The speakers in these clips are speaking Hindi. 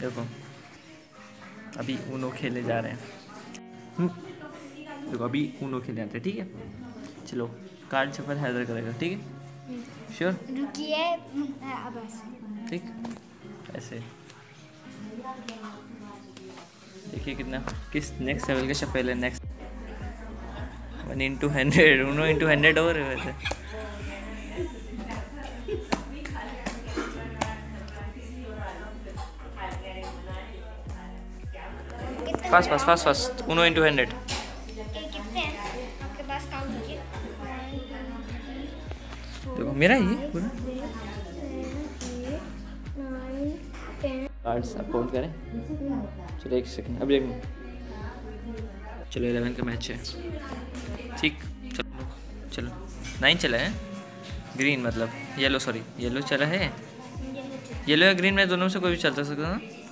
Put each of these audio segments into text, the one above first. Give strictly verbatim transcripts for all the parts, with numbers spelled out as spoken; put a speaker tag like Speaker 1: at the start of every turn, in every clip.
Speaker 1: देखो अभी ऊनो खेलने जा रहे हैं। देखो अभी ऊनो खेलने आते हैं, ठीक है। चलो कार्ड शफल हैदर करेगा, ठीक है, श्योर।
Speaker 2: रुकिए अब ऐसे,
Speaker 1: ठीक ऐसे देखिए कितना किस नेक्स्ट लेवल का शफल है। Next one into hundred, Uno into hundred और है वैसे। Fast fast fast fast Uno into hundred.
Speaker 2: कितने हैं आपके पास? काउंट कीजिए।
Speaker 1: देखो मेरा ये पूरा कार्ड्स आप काउंट करें। चलो एक सेकंड, अभी एक चलो इलेवन का मैच है, ठीक। चलो चलो नाइन चला है, ग्रीन मतलब येलो, सॉरी येलो चला है। येलो या ग्रीन में दोनों में से कोई भी चलता सकता है ना।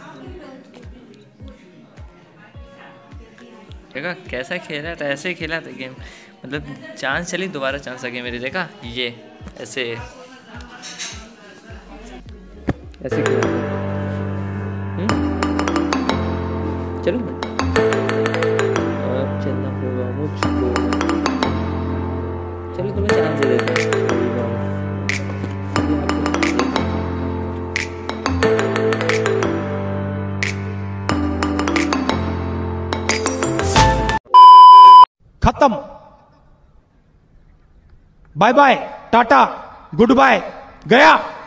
Speaker 1: देखा कैसा खेला था, ऐसे ही खेला था गेम, मतलब चांस चली दोबारा चांस आ गया मेरे। देखा ये ऐसे ऐसे खेला। चलो अब चलना होगा मुझको, चलो तुम्हें चांस दे देता हूँ।
Speaker 3: खत्म, bye bye, tata, goodbye, गया।